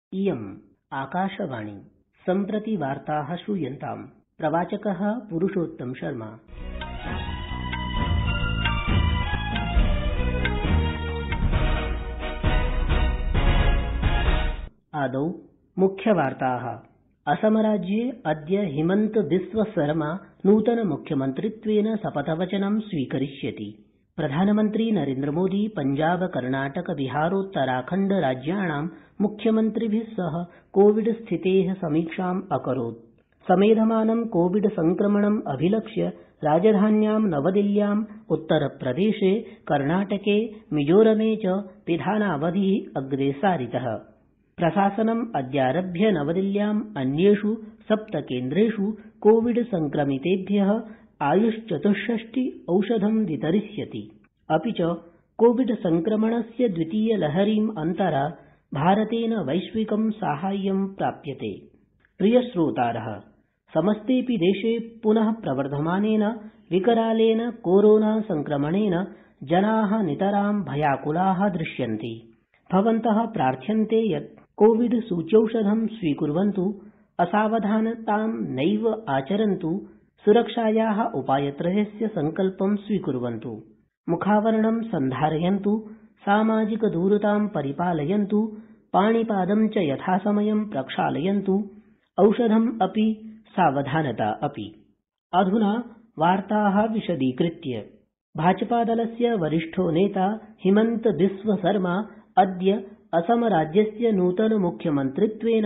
इयम् आकाशवाणी सम्प्रति वार्ताः श्रूयन्ताम्। प्रवाचकः पुरुषोत्तम शर्मा। आदौ मुख्यवार्ताः। असमराज्ये अद्य हिमन्त बिस्व सरमा नूतन मुख्यमन्त्रित्वेन शपथवचनं स्वीकरिष्यति। प्रधानमन्त्री नरेन्द्र मोदी पञ्जाब कर्णाटक बिहारोत्तराखण्ड राज्याणां मुख्यमन्त्रिभिः सह कोविड स्थितेः समीक्षाम् अकरोत्। समेधमानं कोविड संक्रमणम् अभिलक्ष्य राजधान्यां नवदिल्ल्याम् उत्तरप्रदेशे कर्णाटके मिजोरमे च पिधानावधिः अग्रे सारितः। प्रशासनम् अद्यारभ्य नवदिल्ल्याम् अन्येषु 7 केन्द्रेषु कोविड संक्रमितेभ्यः आयुष-64 औषधं वितरिष्यति। अपि च कोविड संक्रमणस्य द्वितीय लहरीम् अन्तरा भारतेन वैश्विकं साहाय्यं प्राप्यते। प्रियश्रोतारः, समस्तेऽपि देशे पुनः प्रवर्धमानेन विकरालेन कोरोना संक्रमणेन जनाः नितरां भयाकुलाः दृश्यन्ते। भवन्तः प्रार्थ्यन्ते यत् कोविड सूच्यौषधं स्वीकुर्वन्तु, असावधानतां नैव आचरन्तु, सुरक्षायाः उपायत्रयस्य सङ्कल्पं स्वीकुर्वन्तु, मुखावरणं सन्धारयन्तु, सामाजिकदूरतां परिपालयन्तु, पाणिपादं च यथासमयं प्रक्षालयन्तु, औषधम् अपि सावधानता अपि। अधुना वार्ताः विशदीकृत्य। भाजपादलस्य वरिष्ठो नेता हिमन्त बिस्व सरमा अद्य असमराज्यस्य नूतन मुख्यमन्त्रित्वेन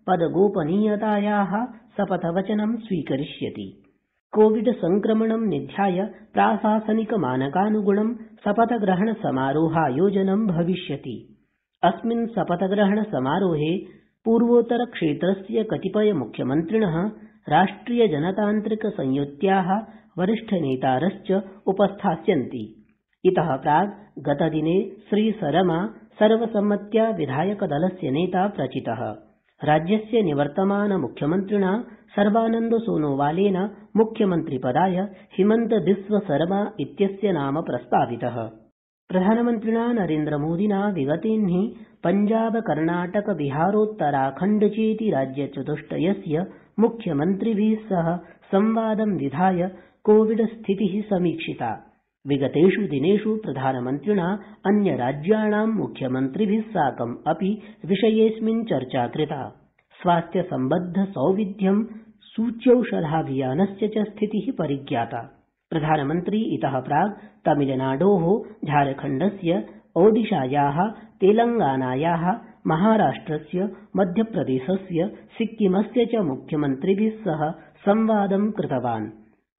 पदगोपनीयतायाः शपथवचनं स्वीकरिष्यति। कोविड संक्रमणं निध्याय प्राशासनिक मानकानुगुणं शपथग्रहण समारोहायोजनं भविष्यति। अस्मिन् शपथग्रहण समारोहे पूर्वोत्तर क्षेत्रस्य कतिपय मुख्यमन्त्रिणः, राष्ट्रिय जनतान्त्रिक संयुत्याः वरिष्ठनेतारश्च उपस्थास्यन्ति। इतः प्राक् गतदिने श्रीसरमा सर्वसम्मत्या विधायकदलस्य नेता प्रचितः। राज्यस्य निवर्तमान मुख्यमन्त्रिणा सर्बानन्द सोनोवालेन मुख्यमन्त्रिपदाय हिमन्त बिस्व सरमा इत्यस्य नाम प्रस्तावितः। प्रधानमन्त्रिणा नरेन्द्रमोदिना विगतेह्नि पञ्जाब कर्णाटक बिहारोत्तराखण्ड चेति राज्यचतुष्टयस्य मुख्यमन्त्रिभिः सह संवादं विधाय कोविड स्थितिः समीक्षिता। विगतेषु दिनेषु प्रधानमन्त्रिणा अन्यराज्याणां मुख्यमन्त्रिभिः साकम् अपि विषयेऽस्मिन् चर्चा कृता। स्वास्थ्यसम्बद्ध सौविध्यं सूच्यौषधाभियानस्य च स्थितिः परिज्ञाता। प्रधानमन्त्री इतः प्राक् तमिलनाडोः, झारखण्डस्य, ओडिशायाः, तेलंगानायाः, महाराष्ट्रस्य, मध्यप्रदेशस्य, सिक्किमस्य च मुख्यमन्त्रिभिः सह संवादं कृतवान्।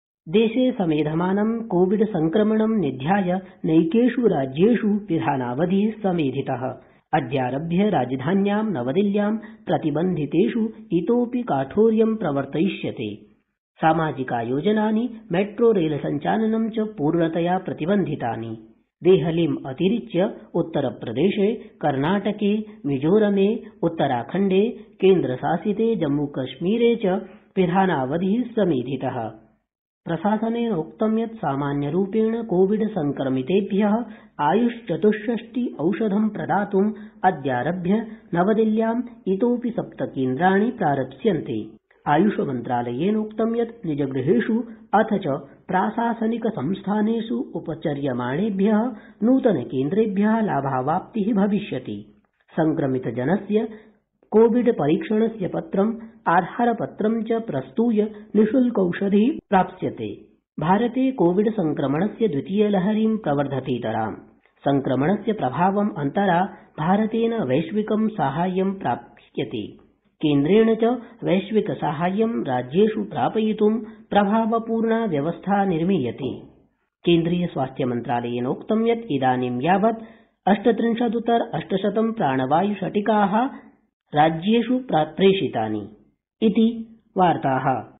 देशे समेधमानं कोविड संक्रमणं निध्याय नैकेषु राज्येषु पिधानावधिः समेधितः। अद्यारभ्य राजधान्यां नवदिल्ल्यां प्रतिबन्धितेषु इतोऽपि काठोर्यं प्रवर्तयिष्यते। सामाजिकायोजनानि, मेट्रो रेल सञ्चालनं च पूर्णतया प्रतिबन्धितानि। देहलीम् अतिरिच्य उत्तरप्रदेशे, कर्णाटके, मिजोरमे, उत्तराखण्डे, केन्द्रशासिते जम्मूकश्मीरे च पिधानावधिः समेधितः। प्रशासनेनोक्तं यत् सामान्यरूपेण कोविड संक्रमितेभ्यः आयुष-64 औषधं प्रदातुम् अद्यारभ्य नवदिल्ल्याम् इतोऽपि 7 केन्द्राणि प्रारप्स्यन्ते। आयुषमन्त्रालयेनोक्तं यत् निजगृहेषु अथ च प्राशासनिक संस्थानेषु उपचर्यमाणेभ्यः नूतनकेन्द्रेभ्यः लाभावाप्तिः भविष्यति। संक्रमितजनस्य कोविड परीक्षणस्य पत्रम्, आधारपत्रं च प्रस्तूय निःशुल्कौषधिः प्राप्स्यते। भारते कोविड संक्रमणस्य द्वितीयलहरीं प्रवर्धतेतराम्। संक्रमणस्य प्रभावम् अन्तरा भारतेन वैश्विकं साहाय्यं प्राप्स्यते। केन्द्रेण च वैश्विकसाहाय्यं राज्येषु प्रापयितुं प्रभावपूर्णा व्यवस्था निर्मीयते। केन्द्रीय स्वास्थ्यमन्त्रालयेनोक्तं यत् इदानीं यावत् 38,800 प्राणवायुशटिकाः राज्येषु प्रेषितानि इति वार्ताः।